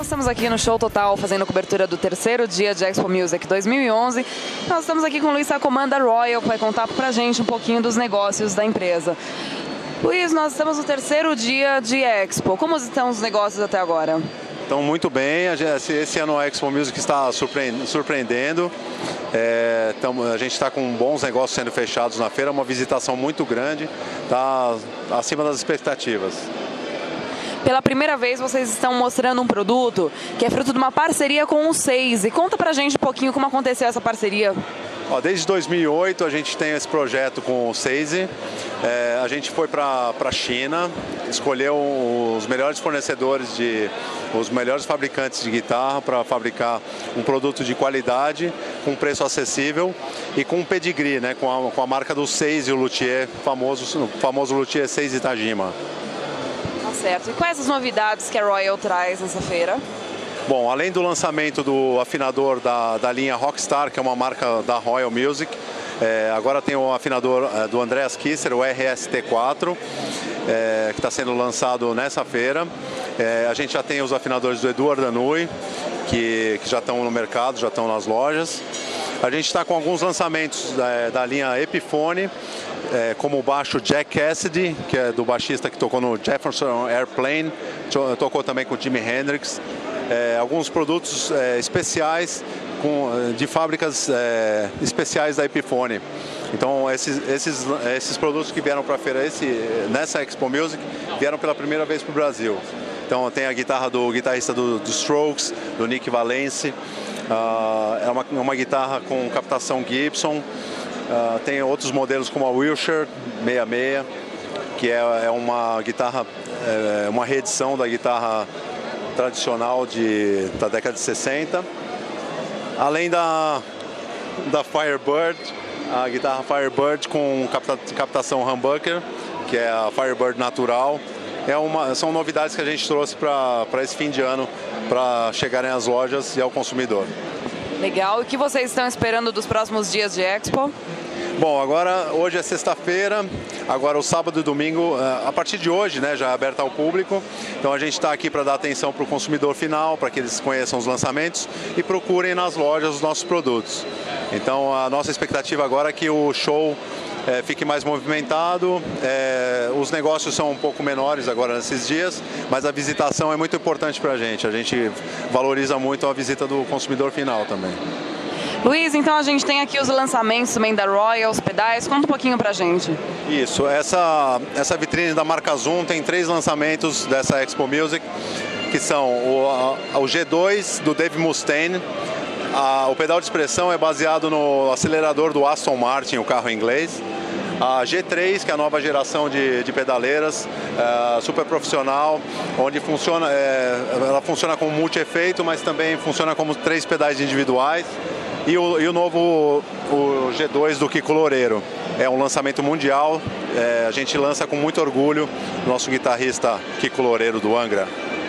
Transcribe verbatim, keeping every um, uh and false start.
estamos aqui no Show Total fazendo cobertura do terceiro dia de Expo Music dois mil e onze. Nós estamos aqui com o Luiz Sacomã da Royal, que vai contar pra gente um pouquinho dos negócios da empresa. Luiz, nós estamos no terceiro dia de Expo. Como estão os negócios até agora? Então, muito bem. Esse ano a Expo Music está surpreendendo. É, então, a gente está com bons negócios sendo fechados na feira, uma visitação muito grande, está acima das expectativas. Pela primeira vez vocês estão mostrando um produto que é fruto de uma parceria com o Seize. Conta pra gente um pouquinho como aconteceu essa parceria. Ó, desde dois mil e oito a gente tem esse projeto com o Seize. É, a gente foi para a China, escolheu os melhores fornecedores, de, os melhores fabricantes de guitarra para fabricar um produto de qualidade, com preço acessível e com um pedigree, né, com, a, com a marca do Seize, o luthier, famoso, famoso luthier Seize Tajima. Tá certo. E quais as novidades que a Royal traz nessa feira? Bom, além do lançamento do afinador da, da linha Rockstar, que é uma marca da Royal Music, é, agora tem o afinador é, do Andreas Kisser, o R S T quatro, é, que está sendo lançado nessa feira. É, a gente já tem os afinadores do Eduard Anui, que, que já estão no mercado, já estão nas lojas. A gente está com alguns lançamentos da, da linha Epiphone, é, como o baixo Jack Cassidy, que é do baixista que tocou no Jefferson Airplane, tocou também com o Jimi Hendrix. É, alguns produtos é, especiais com, de fábricas é, especiais da Epiphone. Então esses, esses, esses produtos que vieram para a feira esse, nessa Expo Music vieram pela primeira vez para o Brasil. Então tem a guitarra do guitarrista do, do Strokes, do Nick Valence, uh, é uma, uma guitarra com captação Gibson, uh, tem outros modelos como a Wilshire sessenta e seis, que é, é uma guitarra, é uma reedição da guitarra tradicional de, da década de sessenta. Além da, da Firebird, a guitarra Firebird com capta, captação humbucker, que é a Firebird natural. É uma, são novidades que a gente trouxe para esse fim de ano, para chegarem às lojas e ao consumidor. Legal. E o que vocês estão esperando dos próximos dias de Expo? Bom, agora hoje é sexta-feira, agora o sábado e domingo, a partir de hoje, né, já é aberto ao público. Então a gente está aqui para dar atenção para o consumidor final, para que eles conheçam os lançamentos e procurem nas lojas os nossos produtos. Então a nossa expectativa agora é que o show é, fique mais movimentado, é, os negócios são um pouco menores agora nesses dias, mas a visitação é muito importante para a gente. A gente valoriza muito a visita do consumidor final também. Luiz, então a gente tem aqui os lançamentos também da Royal, os pedais. Conta um pouquinho pra gente. Isso, essa, essa vitrine da marca Zoom tem três lançamentos dessa Expo Music, que são o, a, o G dois do Dave Mustaine. A, o pedal de expressão é baseado no acelerador do Aston Martin, o carro inglês. A G três, que é a nova geração de, de pedaleiras, é, super profissional, onde funciona, é, ela funciona como multi-efeito, mas também funciona como três pedais individuais. E o, e o novo o G dois do Kiko Loureiro. É um lançamento mundial, é, a gente lança com muito orgulho o nosso guitarrista Kiko Loureiro do Angra.